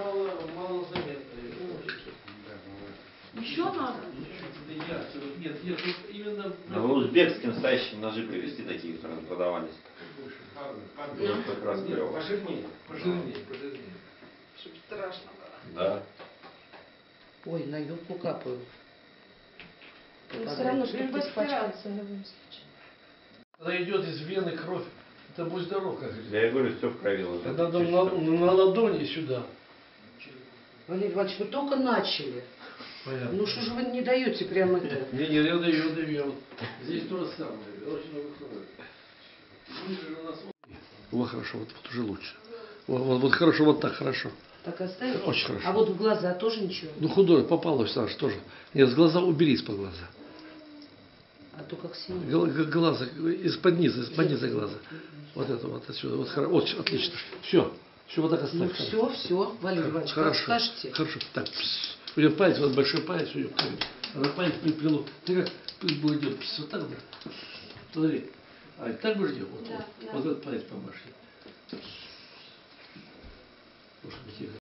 малозаметно. Еще надо? Нет, вот именно... Надо узбекские настоящие ножи привезти, такие, которые продавались. Вот как раз клево. Пожирнее. Чтобы страшно было. Да. Ой, на юбку капаю. Все равно, чтобы постираться в любом случае. Когда идет из вены кровь, это будь здоров, как говорится. Я говорю, все в крови ложится. Надо на ладони сюда. Валерий Иванович, вы только начали. Понятно. Ну что же вы не даете прямо это? Не, я даю. Вот здесь то же самое. Очень много крови. Ниже у нас... Вот хорошо, вот уже лучше. Вот хорошо, вот так хорошо. Так оставить? Очень хорошо. А вот в глаза тоже ничего? Ну худой, попалось, Саш, тоже. Нет, с глаза убери из-под глаза. А то как сильно. Глаза, из-под низа глаза. Вот это вот отсюда. Вот, вот отлично. Все, вот так оставь. Ну все, Валерий Иванович, как скажете. Хорошо, так. У нее палец, вот большой палец у нее. Она палец приплело. Ты как будет делать? Вот так, да? Смотри. А так будешь делать? Вот этот палец помашь. Тихо.